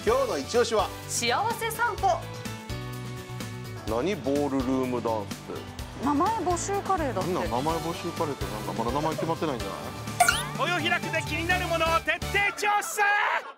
今日の一押しは幸せ散歩。 何ボールルームダンスって名前募集カレーだって。 名前募集カレーってなんかまだ名前決まってないんじゃない？ 豊平区で気になるものを徹底調査。